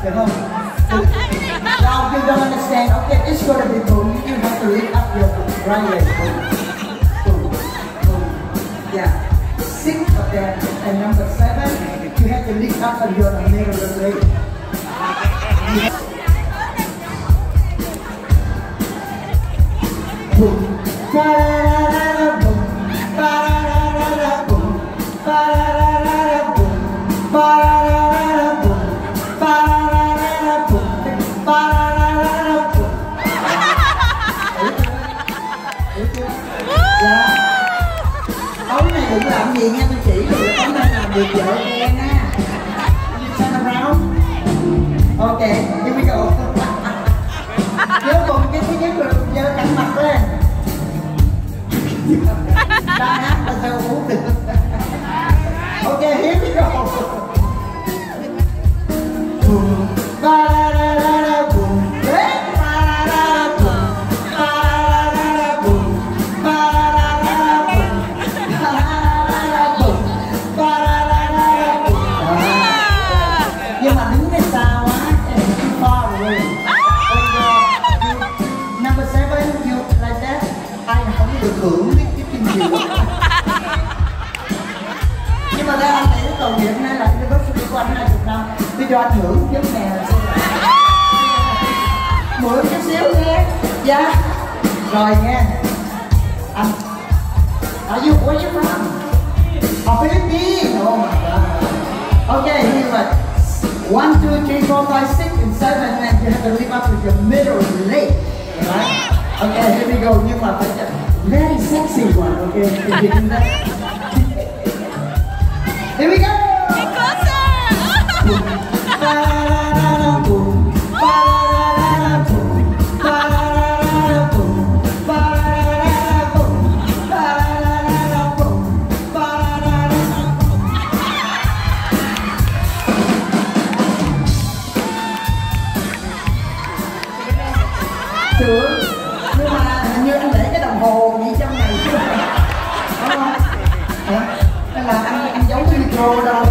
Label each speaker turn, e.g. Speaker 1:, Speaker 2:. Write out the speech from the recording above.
Speaker 1: Được không? Now you don't understand. Okay, it's gonna be boom. You have to lift up your right leg. Boom, boom. Yeah. 6 of them, and number 7, you have to lift up on your middle leg. Boom. Ba-da-da-da-da, boom. Ba-da-da-da-da, boom. Ba-da-da-da-da, boom. Ba-da-da-da-da, boom. Ba-da-da-da-da, boom. Ba-da-da-da-da, boom. Dạ. Ống này đừng làm gì nha, tôi chỉ rồi. Ống này làm việc vợ nghe nha. Turn around. Okay, here we go. Nhớ cùng cái thứ nhất là giơ cẳng mặt lên. Ta hát là theo uống được. Okay, here we go. Boom, ba da da da boom, ba da da boom, ba da da boom, ba da da boom, ba da boom, ba da da boom. Nhưng mà đứng đây xa quá, too far away. Number 7, you like that? Ai mà không được hưởng cái kinh nhiều. Nhưng mà ra anh này cái cầu nghiệp nay là university của anh 20 năm. Tôi cho anh hưởng chút nè. Mượn chút xíu nghe. Dạ. Rồi nghe. Anh. Are you where you from? Philippines. Oh my god. Okay, here but 1, 2, 3, 4, 5, 6, and 7, and you have to lift up with your middle leg. Right? Okay, here we go. Nhưng mà phải very sexy one. Okay, here we go.
Speaker 2: Get closer.
Speaker 1: Sướng. Nhưng mà hình như anh để cái đồng hồ gì trong này chứ. Đúng không? Hả? Hay là anh giấu cái micro đâu?